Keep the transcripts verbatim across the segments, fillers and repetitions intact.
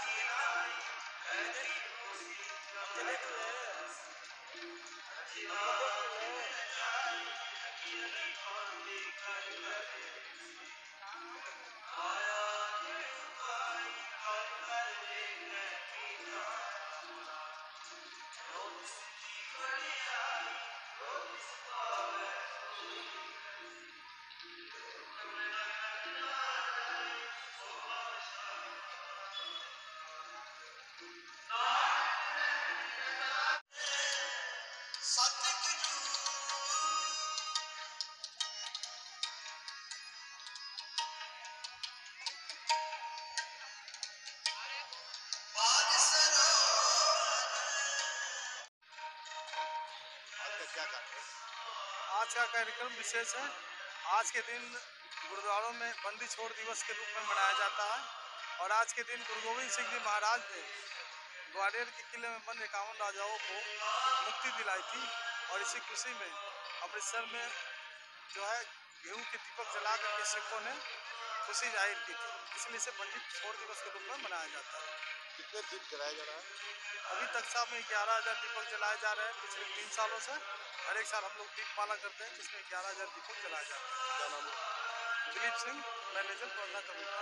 आज का कार्यक्रम विशेष है। आज के दिन गुरुद्वारों में बंदी छोड़ दिवस के रूप में मनाया जाता है और आज के दिन गुरु गोविंद सिंह जी महाराज ने ग्वालियर के किले में बंद इक्यावन राजाओं को मुक्ति दिलाई थी और इसी खुशी में अमृतसर में जो है गेहूं के दीपक जला करके सिखों ने खुशी जाहिर की थी, इसलिए इसे बंदी छोड़ दिवस के रूप में मनाया जाता है। कितने दीप जलाया जा रहा है? अभी तक साहब में ग्यारह हजार दीपक जलाए जा रहे हैं पिछले तीन सालों से। हर एक साल हम लोग दीपमाला करते हैं जिसमें ग्यारह हजार दीपक जलाए जाते हैं। क्या नाम है? दिलीप सिंह, मैनेजर प्रबंधक कमेटी।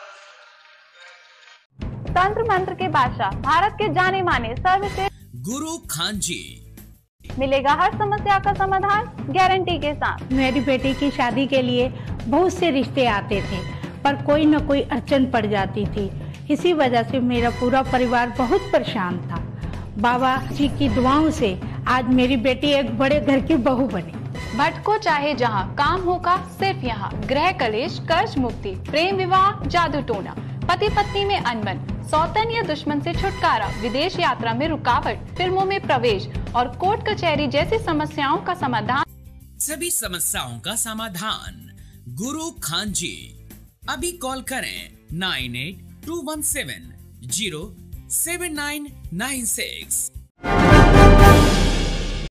तंत्र मंत्र के बादशाह, भारत के जाने माने सर्वश्रेष्ठ गुरु खान जी, मिलेगा हर समस्या का समाधान गारंटी के साथ। मेरी बेटी की शादी के लिए बहुत से रिश्ते आते थे पर कोई न कोई अड़चन पड़ जाती थी। इसी वजह से मेरा पूरा परिवार बहुत परेशान था। बाबा जी की दुआओं से आज मेरी बेटी एक बड़े घर की बहू बनी। भटको चाहे जहां, काम होगा सिर्फ यहाँ। गृह कलेश, कर्ज मुक्ति, प्रेम विवाह, जादू टोना, पति पत्नी में अनबन, सौतन या दुश्मन से छुटकारा, विदेश यात्रा में रुकावट, फिल्मों में प्रवेश और कोर्ट कचहरी जैसी समस्याओं का समाधान। सभी समस्याओं का समाधान गुरु खान जी। अभी कॉल करें nine eight two one seven zero seven nine nine six.